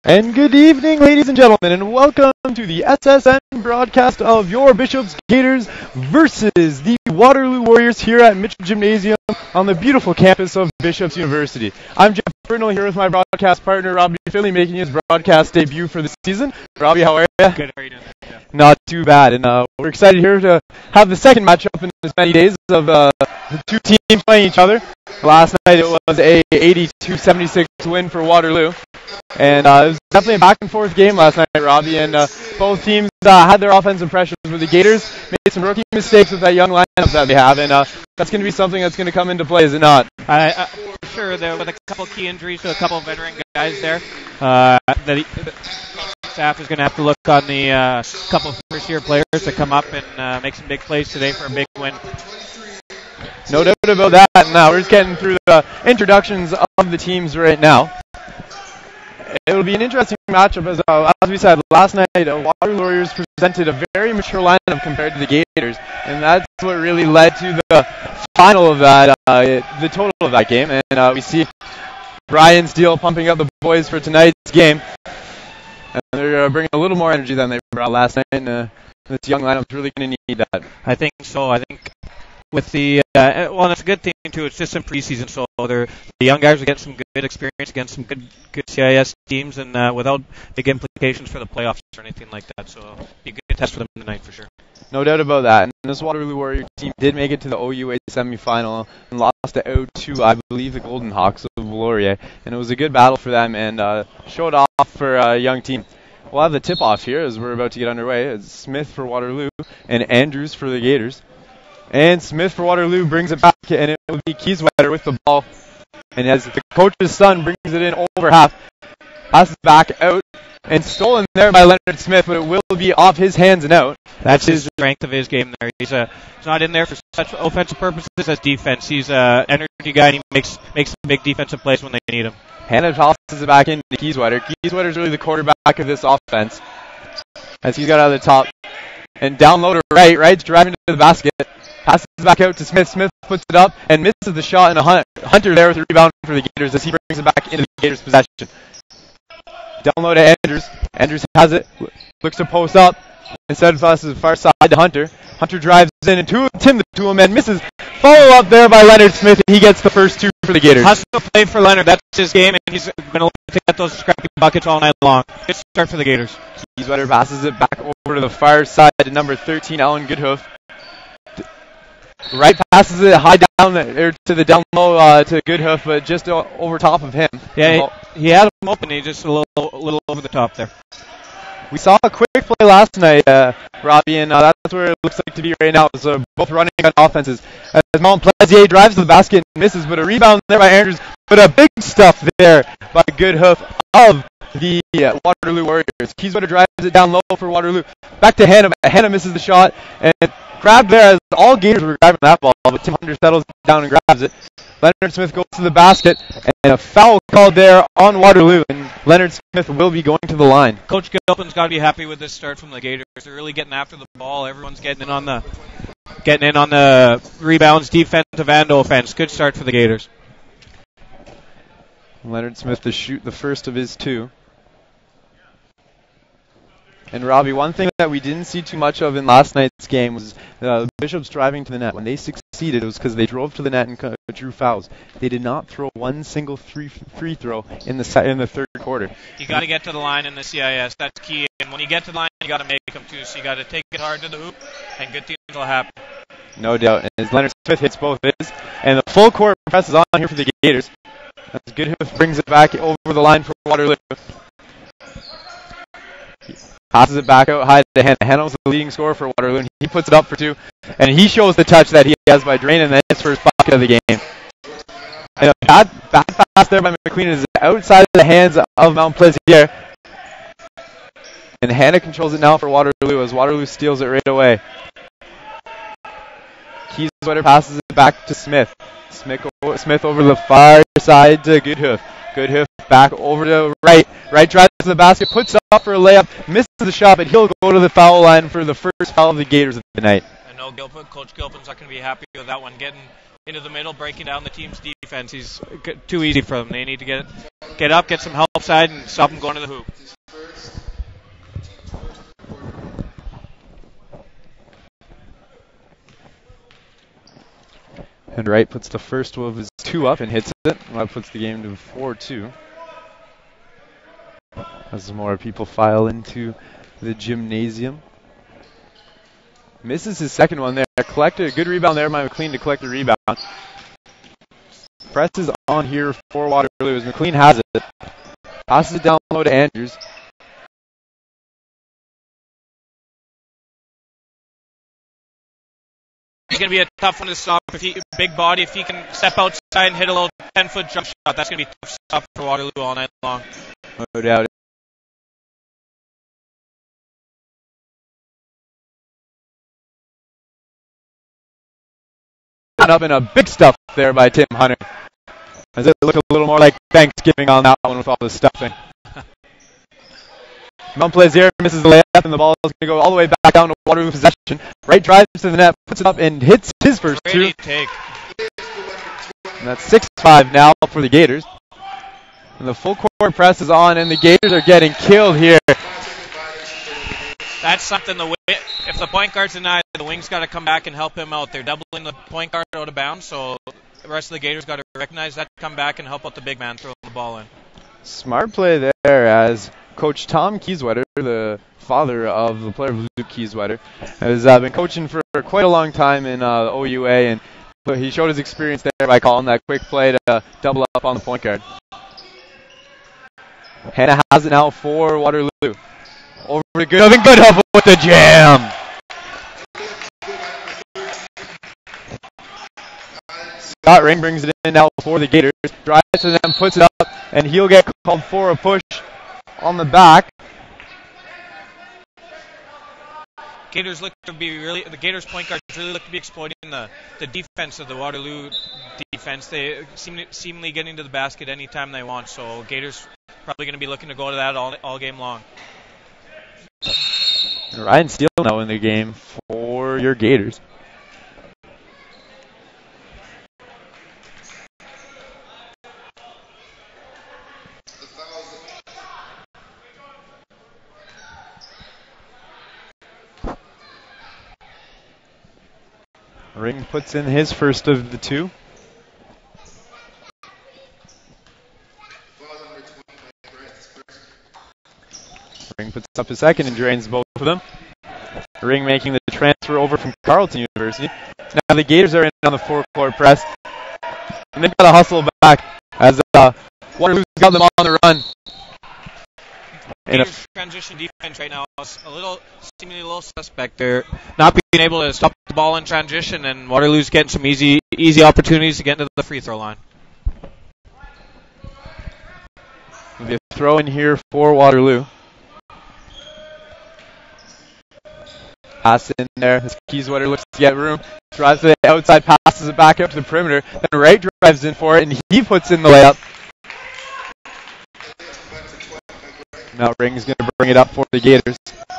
And good evening, ladies and gentlemen, and welcome to the SSN broadcast of your Bishop's Gators versus the Waterloo Warriors here at Mitchell Gymnasium on the beautiful campus of Bishop's University. I'm Jeff Britnell here with my broadcast partner, Robbie Philly, making his broadcast debut for the season. Robbie, how are you? Good, how are you doing? Yeah. Not too bad, and we're excited here to have the second matchup in as many days of the two teams playing each other. Last night it was a 82-76 win for Waterloo. And it was definitely a back-and-forth game last night, Robbie, and both teams had their offensive pressures, but the Gators made some rookie mistakes with that young lineup that they have, and that's going to be something that's going to come into play, is it not? For sure, there with a couple key injuries to a couple of veteran guys there, the staff is going to have to look on the couple of first-year players to come up and make some big plays today for a big win. No doubt about that. Now we're just getting through the introductions of the teams right now. It'll be an interesting matchup, as we said last night. Waterloo Warriors presented a very mature lineup compared to the Gators, and that's what really led to the final of that, the total of that game. And we see Brian Steele pumping up the boys for tonight's game, and they're bringing a little more energy than they brought last night. And this young lineup is really going to need that. I think so. I think with the well, that's a good thing too. It's just some preseason, so the young guys will get some good experience against some good CIS teams, and without big implications for the playoffs or anything like that. So it'll be a good test for them tonight for sure. No doubt about that. And this Waterloo Warrior team did make it to the OUA semifinal and lost to O2, I believe, the Golden Hawks of Laurier, and it was a good battle for them and showed off for a young team. We'll have the tip-off here as we're about to get underway. It's Smith for Waterloo and Andrews for the Gators. And Smith for Waterloo brings it back, and it will be Kieswetter with the ball. And as the coach's son brings it in over half, passes back out, and stolen there by Leonard Smith, but it will be off his hands and out. That's his strength of his game there. He's not in there for such offensive purposes as defense. He's an energy guy, and he makes some big defensive plays when they need him. Hannah tosses it back into Kieswetter. Kieswetter's really the quarterback of this offense, as he's got out of the top. And down low to Right's driving to the basket. Passes back out to Smith. Smith puts it up and misses the shot, and Hunter there with the rebound for the Gators as he brings it back into the Gators' possession. Down low to Andrews. Andrews has it, looks to post up. Instead passes far side to Hunter. Hunter drives in and Tim the two-man misses. Follow up there by Leonard Smith, and he gets the first two for the Gators. Hustle play for Leonard. That's his game, and he's going to look to get those scrappy buckets all night long. Good start for the Gators. Kieswetter passes it back over to the far side to number 13, Alan Goodhoof. Right passes it high down there to the down low to Goodhoof, but just over top of him. Yeah, he had him open. He just a little over the top there. We saw a quick play last night, Robbie, and that's where it looks like to be right now. So both running on offenses. As Montplaisir drives to the basket and misses, but a rebound there by Andrews. But a big stuff there by Goodhoof of the Waterloo Warriors. Kieswetter drives it down low for Waterloo. Back to Hannah. Hannah misses the shot and grabbed there as all Gators were grabbing that ball, but Tim Hunter settles down and grabs it. Leonard Smith goes to the basket, and a foul called there on Waterloo, and Leonard Smith will be going to the line. Coach Gilpin's got to be happy with this start from the Gators. They're really getting after the ball. Everyone's getting in on the rebounds, defensive and offense. Good start for the Gators. Leonard Smith to shoot the first of his two. And Robbie, one thing that we didn't see too much of in last night's game was Bishop's driving to the net. When they succeeded, it was because they drove to the net and drew fouls. They did not throw one single free throw in the third quarter. You got to get to the line in the CIS. That's key. And when you get to the line, you got to make them too. So you got to take it hard to the hoop, and good things will happen. No doubt. And as Leonard Smith hits both his, and the full court press is on here for the Gators. As Goodhoof brings it back over the line for Waterloo. Passes it back out high to Hannah. Hannah was the leading scorer for Waterloo, and he puts it up for two. And he shows the touch that he has by draining his first bucket of the game. And a bad pass there by McQueen is outside of the hands of Montplaisir. And Hannah controls it now for Waterloo as Waterloo steals it right away. Kieswetter passes it back to Smith. Smith over the far side to Goodhoof. Goodhoof back over to Right. Right drives to the basket, puts it up for a layup, misses the shot, but he'll go to the foul line for the first foul of the Gators of the night. I know Coach Gilpin's not going to be happy with that one. Getting into the middle, breaking down the team's defense. defense. He's too easy for them. They need to get up, get some help side, and stop him going to the hoop. And Wright puts the first of his two up and hits it. That puts the game to 4-2. As more people file into the gymnasium. Misses his second one there. Collected a good rebound there by McLean to collect the rebound. Presses on here for Waterloo as McLean has it. Passes it down low to Andrews. It's going to be a tough one to stop. Big body, if he can step outside and hit a little 10-foot jump shot, that's going to be a tough stop for Waterloo all night long. No doubt. Up in a big stuff there by Tim Hunter. As it looked a little more like Thanksgiving on that one with all the stuffing. Mount Plaisir misses the layup, and the ball is going to go all the way back down to Waterloo possession. Wright drives to the net, puts it up, and hits his first two. Take. And that's 6-5 now for the Gators. And the full court press is on, and the Gators are getting killed here. That's something if the point guard's denied, the wing's got to come back and help him out. They're doubling the point guard out of bounds, so the rest of the Gators got to recognize that, come back and help out the big man throw the ball in. Smart play there as Coach Tom Kieswetter, the father of the player Luke Kieswetter, has been coaching for quite a long time in OUA, and he showed his experience there by calling that quick play to double up on the point guard. Hannah has it now for Waterloo. Over to Goodhuff, Goodhuff with the jam. Scott Ring brings it in now for the Gators. Drives to them, puts it up, and he'll get called for a push on the back. The Gators point guards really look to be exploiting the defense of the Waterloo defense. They seemingly getting to the basket anytime they want, so Gators probably going to be looking to go to that all game long. Ryan Steele now in the game for your Gators. Ring puts in his first of the two. Ring puts up a second and drains both of them. Ring making the transfer over from Carleton University. Now the Gators are in on the four-court press. And they've got to hustle back as Waterloo's got them on the run. Gators' transition defense right now is seemingly a little suspect. They're not being able to stop the ball in transition, and Waterloo's getting some easy opportunities to get into the free throw line. There'll be a throw in here for Waterloo. Pass in there. Kieswetter looks to get room. Drives to the outside, passes it back out to the perimeter. Then Wright drives in for it, and he puts in the layup. Now Ring's going to bring it up for the Gators.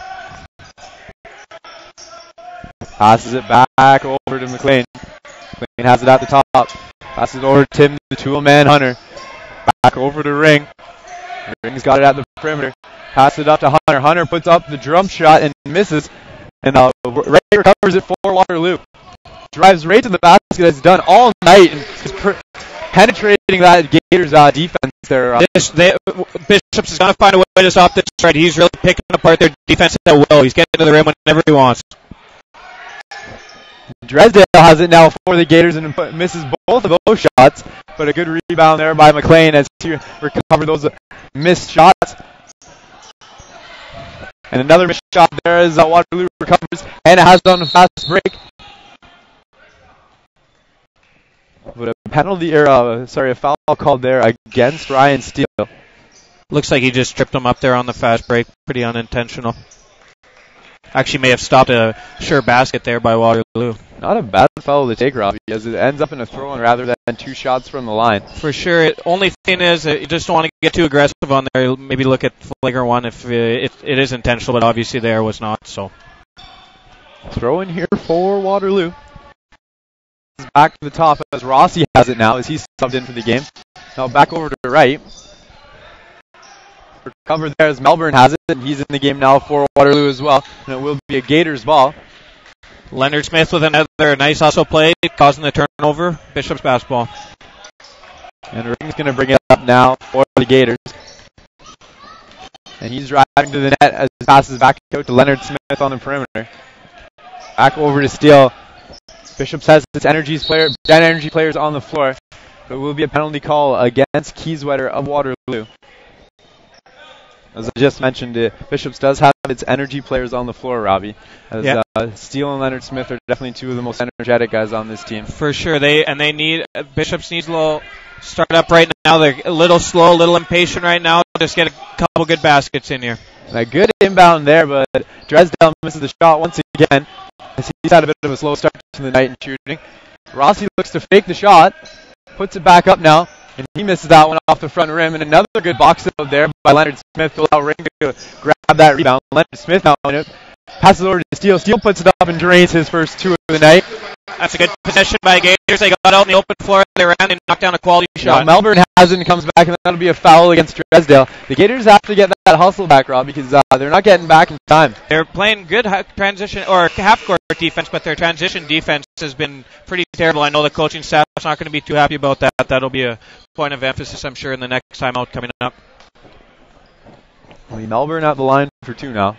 Passes it back over to McLean. McLean has it at the top. Passes it over to Tim, the two-man Hunter. Back over to Ring. Ring's got it at the perimeter. Passes it up to Hunter. Hunter puts up the jump shot and misses. And Wright recovers it for Waterloo. Drives right to the basket as he's done all night and is penetrating that Gators defense there. Bishops is going to find a way to stop this right. He's really picking apart their defense at will. He's getting to the rim whenever he wants. Dresdale has it now for the Gators and misses both of those shots. But a good rebound there by McLean as he recovered those missed shots. And another missed shot there as Waterloo recovers. Hannah has it on a fast break. But a penalty, a foul called there against Ryan Steele. Looks like he just tripped him up there on the fast break. Pretty unintentional. Actually may have stopped a sure basket there by Waterloo. Not a bad foul to take, Robbie, as it ends up in a throw-in rather than two shots from the line. For sure. Only thing is, you just don't want to get too aggressive on there. Maybe look at flagrant one if it is intentional, but obviously there was not. So throw in here for Waterloo. back to the top as Rossi has it now as he's subbed in for the game. Now back over to the right. Recovered there as Melbourne has it, and he's in the game now for Waterloo as well. And it will be a Gators ball. Leonard Smith with another nice hustle play, causing the turnover. Bishop's basketball. And Ring's going to bring it up now for the Gators. And he's driving to the net as he passes back out to Leonard Smith on the perimeter. Back over to Steele. Bishop's has its energy players on the floor. But it will be a penalty call against Kieswetter of Waterloo. As I just mentioned, Bishop's does have its energy players on the floor, Robbie. As Steele and Leonard Smith are definitely two of the most energetic guys on this team. For sure. Bishop's needs a little start up right now. They're a little slow, a little impatient right now. Just get a couple good baskets in here. A good inbound there, but Dresdale misses the shot once again. As he's had a bit of a slow start to the night in shooting. Rossi looks to fake the shot, puts it back up now. And he misses that one off the front rim. And another good box out there by Leonard Smith to allow Ring to grab that rebound. Leonard Smith now in it. Passes over to Steele. Steele puts it up and drains his first two of the night. That's a good possession by Gators. They got out in the open floor. They ran and knocked down a quality shot. Now Melbourne has it and comes back, and that'll be a foul against Dresdale. The Gators have to get that hustle back, Rob, because they're not getting back in time. They're playing good transition or half-court defense, but their transition defense has been pretty terrible. I know the coaching staff's not going to be too happy about that. That'll be a point of emphasis, I'm sure, in the next time out coming up. Melbourne at the line for two now.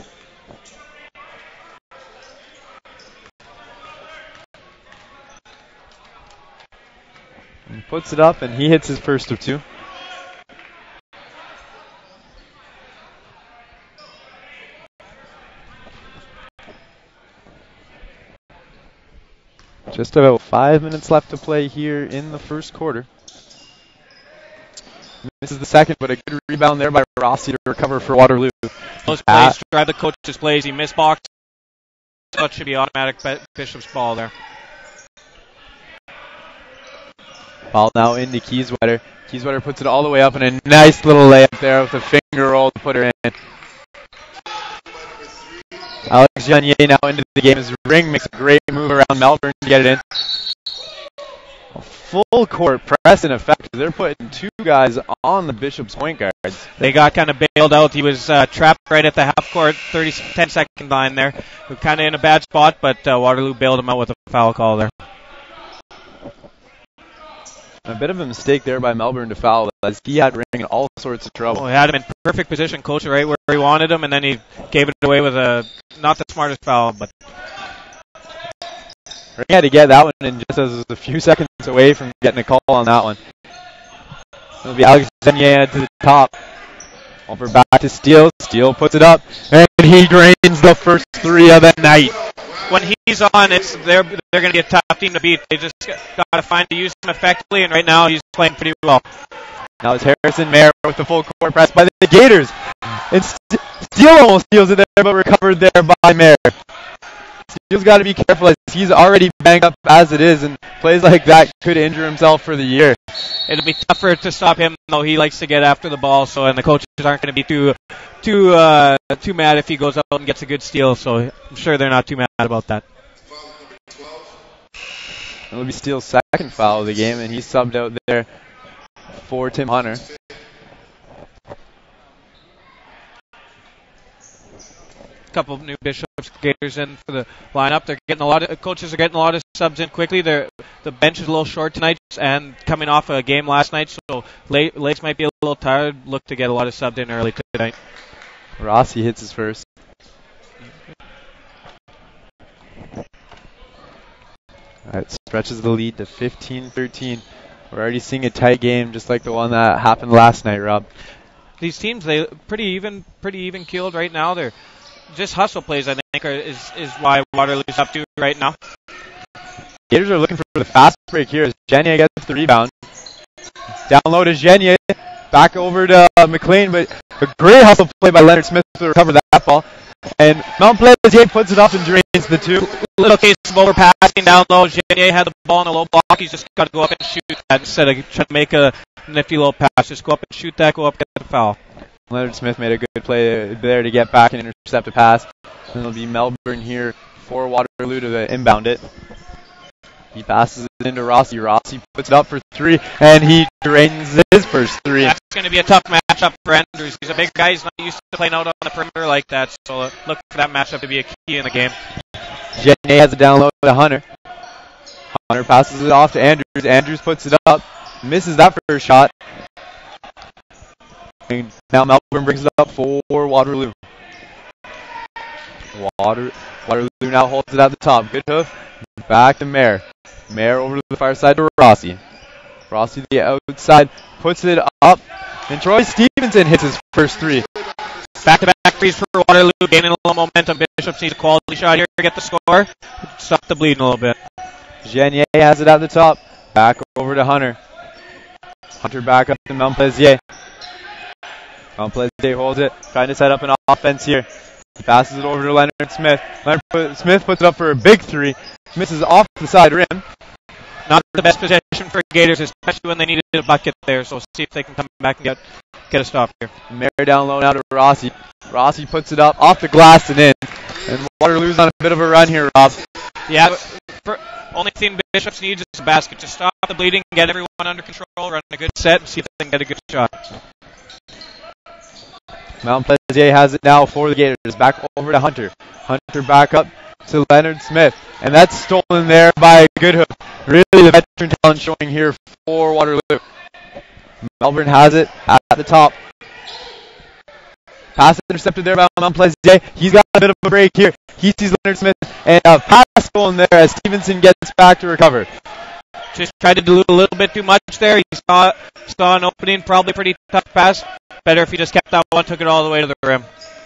He puts it up, and he hits his first of two. Just about 5 minutes left to play here in the first quarter. This is the second, but a good rebound there by Rossi to recover for Waterloo. Those plays drive the coach's plays. He missed box. That should be automatic Bishop's ball there. Ball now into Kieswetter. Kieswetter puts it all the way up, and a nice little layup there with a finger roll to put her in. Alex Janier now into the game as Ring makes a great move around Melbourne to get it in. A full court press in effect. They're putting two guys on the Bishop's point guards. They got kind of bailed out. He was trapped right at the half court, 10-second line there. Kind of in a bad spot, but Waterloo bailed him out with a foul call there. A bit of a mistake there by Melbourne to foul, as he had Ring in all sorts of trouble. Well, he had him in perfect position, coach, right where he wanted him, and then he gave it away with not the smartest foul, but Ring had to get that one in just as it was a few seconds away from getting a call on that one. It'll be Alex Zenier to the top. Over back to Steele. Steele puts it up, and he drains the first three of the night. When he's on, they're going to be a tough team to beat. They just got to find to use him effectively, and right now he's playing pretty well. Now it's Harrison Mayer with the full court press by the Gators. And Steele almost steals it there, but recovered there by Mayer. Steele's got to be careful as he's already banged up as it is, and plays like that could injure himself for the year. It'll be tougher to stop him, though. He likes to get after the ball, and the coaches aren't going to be too mad if he goes out and gets a good steal. So I'm sure they're not too mad about that. It'll be Steele's second foul of the game, and he's subbed out there for Tim Hunter. Couple of new Bishop's Gators in for the lineup. They're getting coaches are getting a lot of subs in quickly. The bench is a little short tonight, and coming off a game last night, so Lace might be a little tired. Look to get a lot of subbed in early tonight. Rossi hits his first. Alright, stretches the lead to 15-13. We're already seeing a tight game, just like the one that happened last night, Rob. These teams, they pretty even keeled right now. They're just hustle plays, I think, is why Waterloo's up to right now. Gators are looking for the fast break here as Genier gets the rebound. Down low to Genier. Back over to McLean, but a great hustle play by Leonard Smith to recover that ball. And Mount Pleasant puts it off and drains the two. Little case of overpassing down low. Genier had the ball in a low block. He's just got to go up and shoot that instead of trying to make a nifty little pass. Just go up and shoot that, go up, get the foul. Leonard Smith made a good play there to get back and intercept a pass. And it'll be Melbourne here for Waterloo to inbound it. He passes it into Rossi. Rossi puts it up for three, and he drains his first three. That's going to be a tough matchup for Andrews. He's a big guy. He's not used to playing out on the perimeter like that, so look for that matchup to be a key in the game. Jenny has it down low to Hunter. Hunter passes it off to Andrews. Andrews puts it up. Misses that first shot. And now Melbourne brings it up for Waterloo. Waterloo now holds it at the top. Good hoof. Back to Mayer. Mayer over to the far side to Rossi. Rossi to the outside. Puts it up. And Troy Stevenson hits his first three. Back-to-back threes for Waterloo. Gaining a little momentum. Bishops needs a quality shot here to get the score. Stop the bleeding a little bit. Genier has it at the top. Back over to Hunter. Hunter back up to Montplaisir. Montplaisir holds it. Trying to set up an offense here. He passes it over to Leonard Smith. Smith puts it up for a big three. Misses off the side rim. Not the best position for Gaiters, especially when they needed a bucket there. So see if they can come back and get a stop here. Mayer down low now to Rossi. Rossi puts it up off the glass and in. And Waterloo's on a bit of a run here, Rob. Yeah, only thing Bishops needs is a basket. Just stop the bleeding, get everyone under control, run a good set, and see if they can get a good shot. Montplaisir has it now for the Gators. Back over to Hunter. Hunter back up to Leonard Smith. And that's stolen there by Goodhook. Really the veteran talent showing here for Waterloo. Melbourne has it at the top. Pass intercepted there by Montplaisir. He's got a bit of a break here. He sees Leonard Smith and a pass stolen there as Stevenson gets back to recover. Just tried to dilute a little bit too much there. He saw an opening, probably pretty tough pass. Better if he just kept that one, took it all the way to the rim.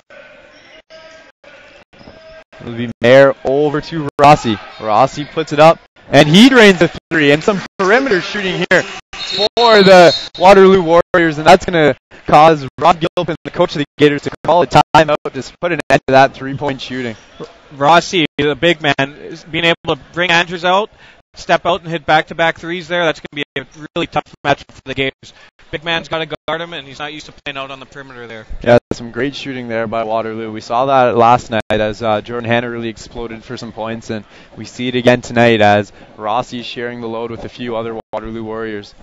It'll be Mayer over to Rossi. Rossi puts it up, and he drains the three. And some perimeter shooting here for the Waterloo Warriors, and that's going to cause Rob Gilpin, the coach of the Gators, to call a timeout to put an end to that three-point shooting. Rossi, the big man, is being able to bring Andrews out, step out and hit back-to-back threes there. That's going to be a really tough matchup for the Gators. Big man's got to guard him, and he's not used to playing out on the perimeter there. Yeah, some great shooting there by Waterloo. We saw that last night as Jordan Hanna really exploded for some points, and we see it again tonight as Rossi's sharing the load with a few other Waterloo Warriors.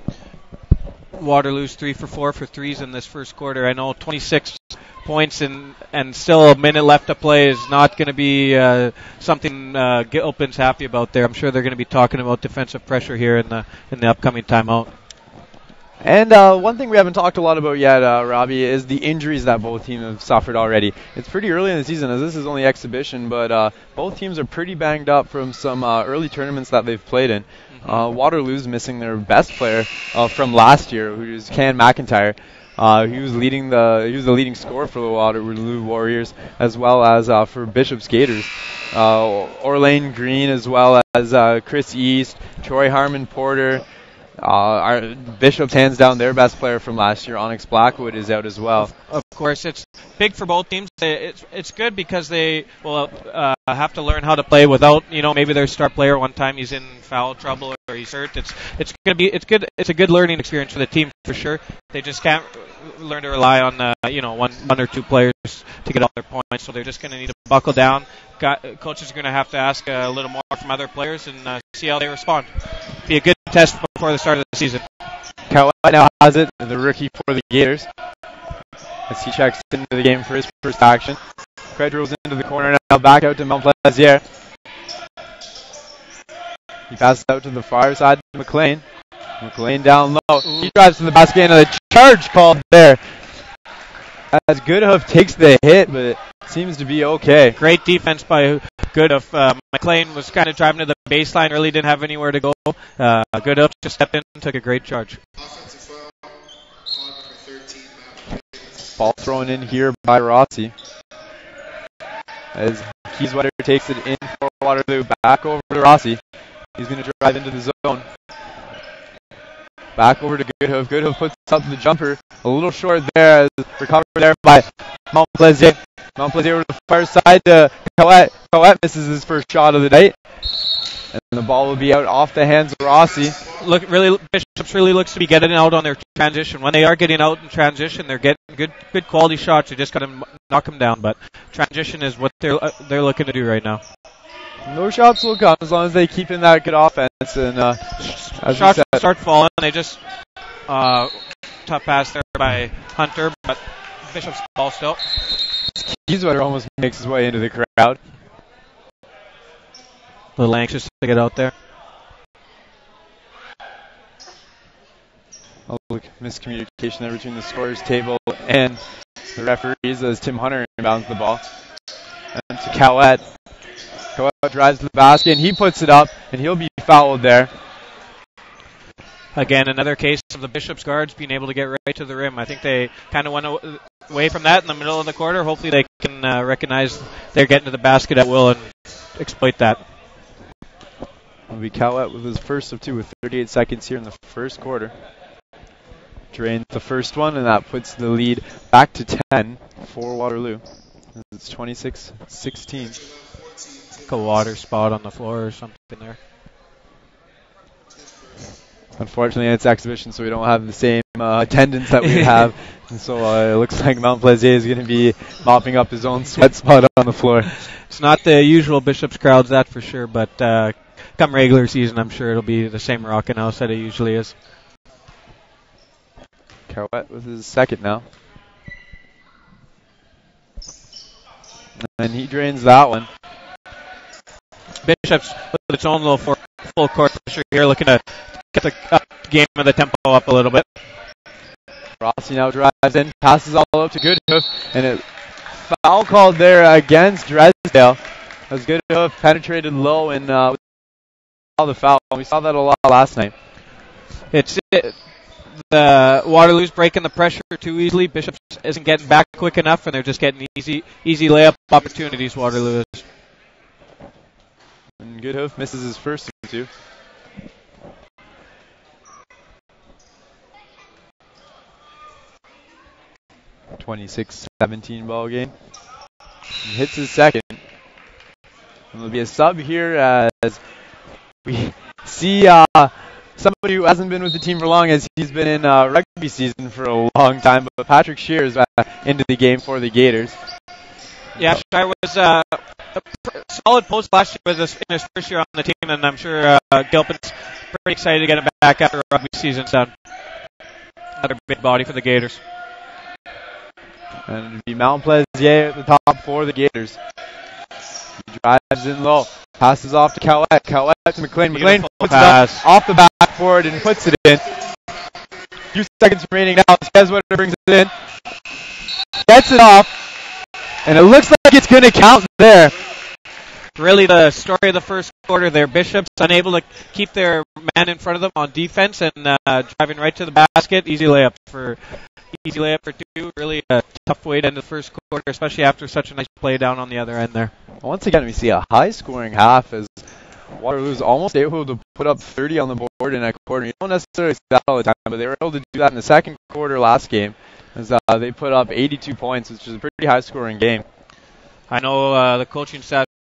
Waterloo's 3 for 4 for threes in this first quarter. I know 26 points and still a minute left to play is not going to be something Gilpin's happy about there. I'm sure they're going to be talking about defensive pressure here in the upcoming timeout. And one thing we haven't talked a lot about yet, Robbie, is the injuries that both teams have suffered already. It's pretty early in the season, as this is only exhibition, but both teams are pretty banged up from some early tournaments that they've played in. Waterloo's missing their best player from last year, who is Ken McIntyre. He was the leading scorer for the Waterloo Warriors, as well as for Bishop's Gators. Orlane Green, as well as Chris East, Troy Harmon Porter. Our Bishop's hands down their best player from last year, Onyx Blackwood, is out as well. Of course, it's big for both teams. It's good because they will have to learn how to play without, maybe their star player. One time he's in foul trouble or he's hurt. It's good. It's a good learning experience for the team for sure. They just can't learn to rely on one or two players to get all their points. So they're just going to need to buckle down. Coaches are going to have to ask a little more from other players and see how they respond. Be a good test before the start of the season. Kawhi now has it, the rookie for the Gators. As he checks into the game for his first action. Craig rolls into the corner now, back out to Montplaisir. He passes out to the far side to McLean. McLean down low. He drives to the basket and a charge called there. As Goodhuff takes the hit, but it seems to be okay. Great defense by Goodhuff. McLean was kind of driving to the baseline, really didn't have anywhere to go. Goodhuff just stepped in and took a great charge. Ball thrown in here by Rossi. As Keyswetter takes it in for Waterloo. Back over to Rossi. He's going to drive into the zone. Back over to Goodhuff. Goodhuff puts up the jumper. A little short there. Recovered there by Montplaisir. Montplaisir over the far side to Collette. Collette misses his first shot of the night. And the ball will be out off the hands of Rossi. Bishops really looks to be getting out on their transition. When they are getting out in transition, they're getting good quality shots. You just got to knock them down. But transition is what they're looking to do right now. No shots will come as long as they keep in that good offense. And as shots start falling. They just tough pass there by Hunter, but Bishop's ball still. Keyswetter almost makes his way into the crowd. A little anxious to get out there. A little miscommunication there between the scorer's table and the referees as Tim Hunter inbounds the ball. And to Cowett. Cowett drives to the basket and he puts it up and he'll be fouled there. Again, another case of the Bishop's guards being able to get right to the rim. I think they kind of went away from that in the middle of the quarter. Hopefully they can recognize they're getting to the basket at will and exploit that. It'll be Cowett with his first of two with 38 seconds here in the first quarter. Drains the first one, and that puts the lead back to 10 for Waterloo. It's 26-16. A water spot on the floor or something there. Unfortunately, it's exhibition, so we don't have the same attendance that we have. And so it looks like Mount Plaisir is going to be mopping up his own sweat spot on the floor. It's not the usual Bishop's crowds, that for sure, but come regular season, I'm sure it'll be the same rocking house that it usually is. Cowett with his second now. And he drains that one. Bishop's with its own little full court pressure here, looking to get the game of the tempo up a little bit. Rossi now drives in, passes all up to Goodhoof, and a foul called there against Dresdale. As Goodhoof penetrated low and the foul. We saw that a lot last night. The Waterloo's breaking the pressure too easily. Bishop isn't getting back quick enough, and they're just getting easy layup opportunities. Waterloo is. And Goodhoof misses his first two. (26-17) ball game. He hits his second. And there'll be a sub here as we see somebody who hasn't been with the team for long, as he's been in rugby season for a long time. But Patrick Shear is into the game for the Gators. Yeah, Shire was a solid post last year in his first year on the team, and I'm sure Gilpin's pretty excited to get him back after rugby season's done. Another big body for the Gators. And it'll be Mount Plaisir at the top for the Gators. He drives in low, passes off to Cowett. Cowett to McLean. McLean puts it up off the backboard and puts it in. Few seconds remaining now. Keswitter brings it in. Gets it off. And it looks like it's going to count there. Really the story of the first quarter there. Bishop's unable to keep their man in front of them on defense and driving right to the basket. Easy layup for two. Really a tough way to end the first quarter, especially after such a nice play down on the other end there. Once again, we see a high-scoring half as Waterloo's almost able to put up 30 on the board in a quarter. You don't necessarily see that all the time, but they were able to do that in the second quarter last game as they put up 82 points, which is a pretty high-scoring game. I know the coaching staff